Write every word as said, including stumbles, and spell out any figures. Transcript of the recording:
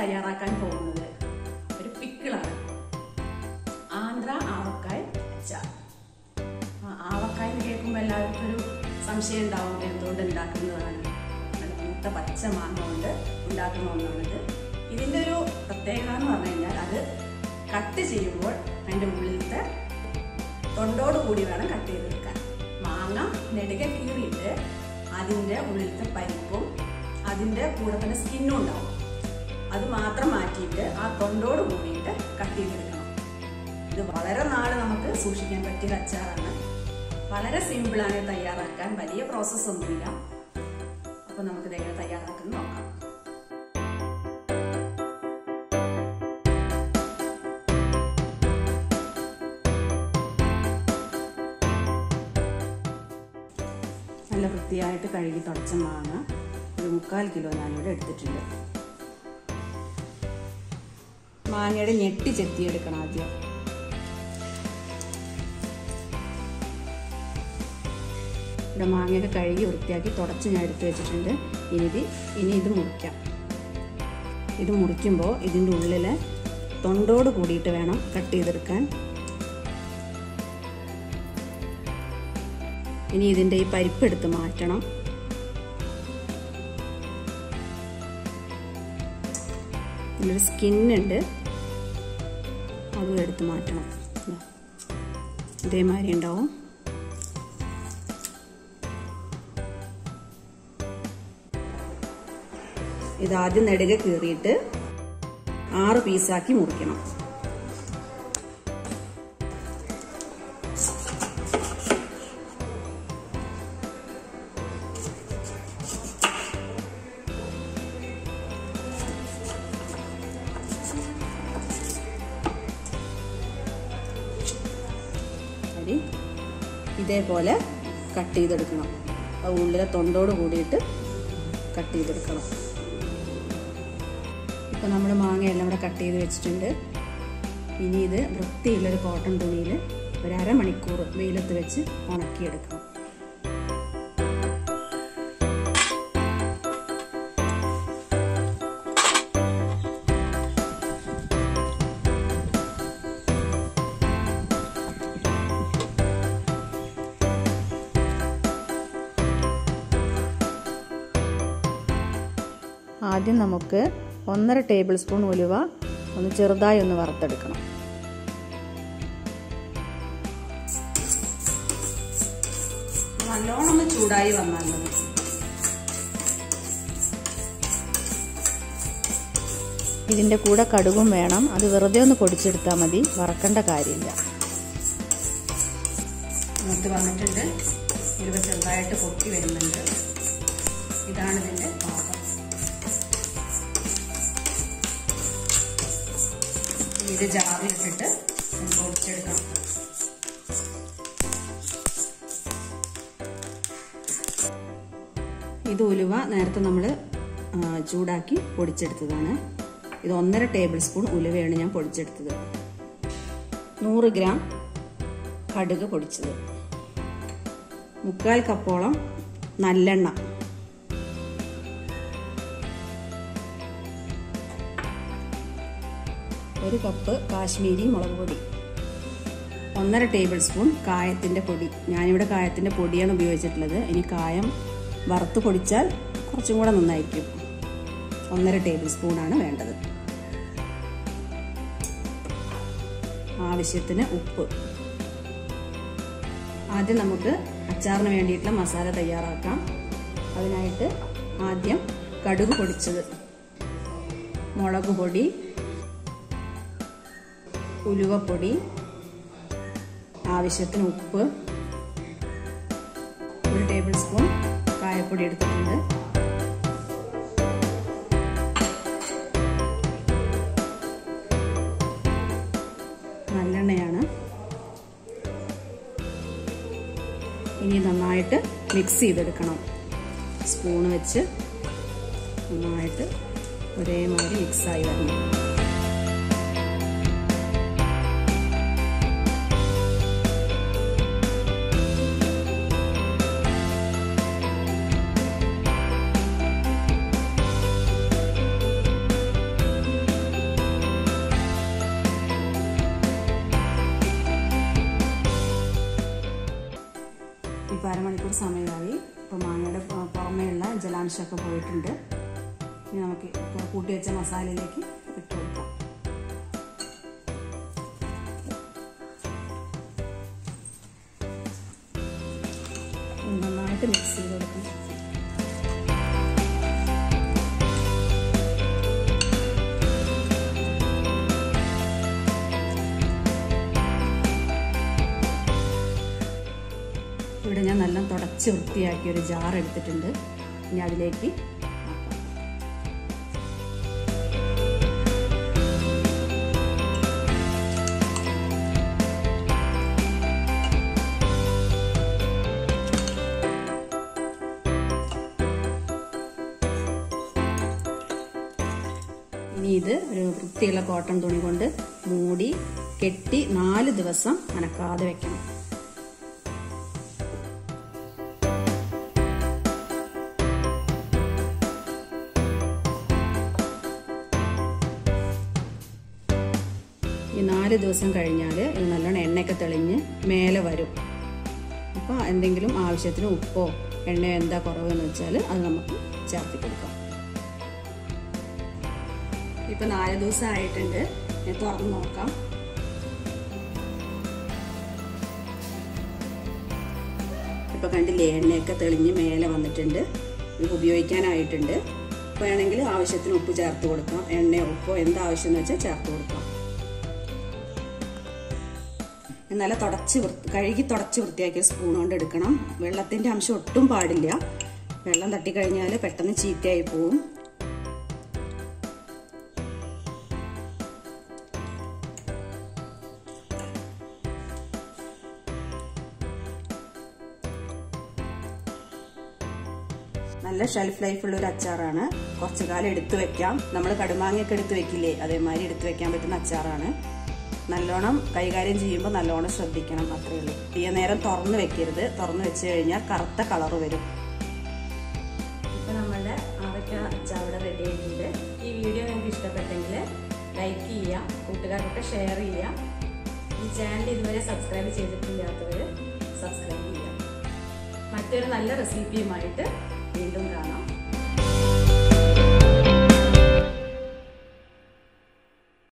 തയ്യാറാക്കാൻ പോകുന്നത് ഒരു പിക്കിളാണ്. ആന്ധ്ര ആവക്കായ് അച്ചാർ. ആവക്കായ് എന്ന് കേൾക്കുമ്പോൾ എല്ലാവർക്കും ഒരു സംശയം ഉണ്ടാവും, എന്തുകൊണ്ട് ഉണ്ടാക്കുന്നതാണ്. നല്ല മൂത്ത പച്ച മാങ്ങ കൊണ്ട് ഉണ്ടാക്കുന്ന ഒന്നാണിത്. ഇതിൻ്റെ ഒരു പ്രത്യേകത എന്ന് പറഞ്ഞു കഴിഞ്ഞാൽ അത് കട്ട് ചെയ്യുമ്പോൾ അതിൻ്റെ ഉള്ളിലത്തെ തൊണ്ടോട് കൂടി വേണം കട്ട് ചെയ്തെടുക്കാൻ. മാങ്ങ നെടുകെ കീറിയിട്ട് അതിൻ്റെ ഉള്ളിലത്തെ പരിപ്പും അതിൻ്റെ കൂടെ തന്നെ സ്കിന്നും ഉണ്ടാവും. അത് മാത്രം മാറ്റിയിട്ട് ആ തൊണ്ടോട് കൂടിയിട്ട് കട്ട് ചെയ്തെടുക്കണം. ഇത് വളരെ നാൾ നമുക്ക് സൂക്ഷിക്കാൻ പറ്റിയ അച്ചാറാണ്. വളരെ സിമ്പിളാണ് തയ്യാറാക്കാൻ, വലിയ പ്രോസസ്സ് ഒന്നുമില്ല. അപ്പോൾ നമുക്ക് ഇതെങ്ങനെ തയ്യാറാക്കുന്നത് നോക്കാം. നല്ല വൃത്തിയായിട്ട് കഴുകി തുടച്ച മാങ്ങ ഒരു മുക്കാൽ കിലോ ഞാനിവിടെ എടുത്തിട്ടുണ്ട്. മാങ്ങയുടെ ഞെട്ടി ചെത്തിയെടുക്കണം ആദ്യം. ഇവിടെ മാങ്ങയൊക്കെ കഴുകി വൃത്തിയാക്കി തുടച്ച് ഞാൻ എടുത്ത് വെച്ചിട്ടുണ്ട്. ഇനി ഇത് ഇനി ഇത് മുറിക്കാം. ഇത് മുറിക്കുമ്പോൾ ഇതിൻ്റെ ഉള്ളിൽ തൊണ്ടോട് കൂടിയിട്ട് വേണം കട്ട് ചെയ്തെടുക്കാൻ. ഇനി ഇതിൻ്റെ ഈ പരിപ്പ് എടുത്ത് മാറ്റണം. ഇതിലൊരു സ്കിന്നുണ്ട്, അതും എടുത്ത് മാറ്റണം. ഇതേമാതിരി ഉണ്ടാവും. ഇതാദ്യം നെടുകെ കീറിയിട്ട് ആറ് പീസാക്കി മുറിക്കണം. ഇതേപോലെ കട്ട് ചെയ്തെടുക്കണം. അത് ഉള്ളിലെ തൊണ്ടോട് കൂടിയിട്ട് കട്ട് ചെയ്തെടുക്കണം. ഇപ്പം നമ്മൾ മാങ്ങയെല്ലാം കൂടെ കട്ട് ചെയ്ത് വെച്ചിട്ടുണ്ട്. ഇനി ഇത് വൃത്തിയുള്ളൊരു കോട്ടൺ തുണിയിൽ ഒരു അരമണിക്കൂർ വെയിലത്ത് വെച്ച് ഉണക്കിയെടുക്കണം. ആദ്യം നമുക്ക് ഒന്നര ടേബിൾ സ്പൂൺ ഉലുവ ഒന്ന് ചെറുതായി ഒന്ന് വറുത്തെടുക്കണം. നല്ലോണം ഒന്ന് ചൂടായി വന്നാൽ മതി. ഇതിൻ്റെ കൂടെ കടുകും വേണം. അത് വെറുതെ ഒന്ന് പൊടിച്ചെടുത്താൽ മതി, വറക്കേണ്ട കാര്യമില്ല. മൂത്ത് വന്നിട്ടുണ്ട്. ഉലുവ ചെറുതായിട്ട് പൊട്ടി വരുന്നുണ്ട്. ഇതാണ് ഇതിൻ്റെ പാകം. ഇത് ജാറിലിട്ടിട്ട് പൊടിച്ചെടുക്കണം. ഇത് ഉലുവ നേരത്തെ നമ്മൾ ചൂടാക്കി പൊടിച്ചെടുത്തതാണ്. ഇത് ഒന്നര ടേബിൾ സ്പൂൺ ഉലുവയാണ് ഞാൻ പൊടിച്ചെടുത്തത്. നൂറ് ഗ്രാം കടുക് പൊടിച്ചത്, മുക്കാൽ കപ്പോളം നല്ലെണ്ണ, ഒരു കപ്പ് കാശ്മീരി മുളക് പൊടി, ഒന്നര ടേബിൾ സ്പൂൺ കായത്തിൻ്റെ പൊടി. ഞാനിവിടെ കായത്തിൻ്റെ പൊടിയാണ് ഉപയോഗിച്ചിട്ടുള്ളത്. ഇനി കായം വറുത്ത് പൊടിച്ചാൽ കുറച്ചും കൂടെ നന്നായിരിക്കും. ഒന്നര ടേബിൾ സ്പൂണാണ് വേണ്ടത്. ആവശ്യത്തിന് ഉപ്പ്. ആദ്യം നമുക്ക് അച്ചാറിന് വേണ്ടിയിട്ടുള്ള മസാല തയ്യാറാക്കാം. അതിനായിട്ട് ആദ്യം കടുക് പൊടിച്ചത്, മുളക് പൊടി, ഉലുവപ്പൊടി, ആവശ്യത്തിന് ഉപ്പ്, ഒരു ടേബിൾ സ്പൂൺ കായപ്പൊടി എടുത്തിട്ടുണ്ട്. നല്ലെണ്ണയാണ്. ഇനി നന്നായിട്ട് മിക്സ് ചെയ്തെടുക്കണം. സ്പൂണ് വെച്ച് നന്നായിട്ട് ഒരേമാതിരി മിക്സായി വരണം. അംശമൊക്കെ പോയിട്ടുണ്ട്. ഇനി നമുക്ക് കൂട്ടി വെച്ച മസാലയിലേക്ക് ഇട്ട് കൊടുക്കാം. നന്നായിട്ട് മിക്സ് ചെയ്ത് കൊടുക്കാം. ഇവിടെ ഞാൻ നല്ല തുടച്ച് വൃത്തിയാക്കിയ ഒരു ജാർ എടുത്തിട്ടുണ്ട്. ഇനി അതിലേക്ക് ഇനി ഇത് ഒരു വൃത്തിയുള്ള കോട്ടൺ തുണി കൊണ്ട് മൂടി കെട്ടി നാല് ദിവസം അനക്കാതെ വെക്കണം. ഈ നാല് ദിവസം കഴിഞ്ഞാൽ ഇത് നല്ലോണം എണ്ണയൊക്കെ തെളിഞ്ഞ് മേലെ വരും. അപ്പോൾ എന്തെങ്കിലും ആവശ്യത്തിന് ഉപ്പോ എണ്ണയോ എന്താ കുറവെന്ന് വെച്ചാൽ അത് നമുക്ക് ചേർത്തി കൊടുക്കാം. ഇപ്പം നാല് ദിവസം ആയിട്ടുണ്ട്. ഞാൻ തുറന്ന് നോക്കാം. ഇപ്പം കണ്ടില്ലേ, എണ്ണയൊക്കെ തെളിഞ്ഞ് മേലെ വന്നിട്ടുണ്ട്. ഇത് ഉപയോഗിക്കാനായിട്ടുണ്ട്. അപ്പോൾ വേണമെങ്കിൽ ആവശ്യത്തിന് ഉപ്പ് ചേർത്ത് കൊടുക്കാം. എണ്ണയോ ഉപ്പോ എന്താവശ്യം എന്ന് വെച്ചാൽ ചേർത്ത് കൊടുക്കാം. നല്ല തുടച്ച് വൃത്തി കഴുകി തുടച്ച് വൃത്തിയാക്കിയ സ്പൂൺ കൊണ്ട് എടുക്കണം. വെള്ളത്തിൻ്റെ അംശം ഒട്ടും പാടില്ല. വെള്ളം തട്ടിക്കഴിഞ്ഞാൽ പെട്ടെന്ന് ചീത്തയായി പോവും. നല്ല ഷെൽഫ് ലൈഫുള്ള ഒരു അച്ചാറാണ്. കുറച്ചു കാലം എടുത്തു വെക്കാം. നമ്മൾ കടുമാങ്ങയൊക്കെ എടുത്ത് വെക്കില്ലേ, അതേമാതിരി എടുത്തു വെക്കാൻ പറ്റുന്ന അച്ചാറാണ്. നല്ലോണം കൈകാര്യം ചെയ്യുമ്പോൾ നല്ലോണം ശ്രദ്ധിക്കണം, അത്രയേ ഉള്ളൂ. തീയ നേരം തുറന്ന് വെക്കരുത്. തുറന്ന് വെച്ച് കഴിഞ്ഞാൽ കറുത്ത കളർ വരും. ഇപ്പം നമ്മളുടെ ആവക്ക അച്ചാർ ഇവിടെ റെഡി ആയിട്ടുണ്ട്. ഈ വീഡിയോ നിങ്ങൾക്ക് ഇഷ്ടപ്പെട്ടെങ്കിൽ ലൈക്ക് ചെയ്യുക, കൂട്ടുകാർക്കൊക്കെ ഷെയർ ചെയ്യുക. ഈ ചാനൽ ഇതുവരെ സബ്സ്ക്രൈബ് ചെയ്തിട്ടില്ലാത്തവർ സബ്സ്ക്രൈബ് ചെയ്യുക. മറ്റൊരു നല്ല റെസിപ്പിയുമായിട്ട് വീണ്ടും കാണാം.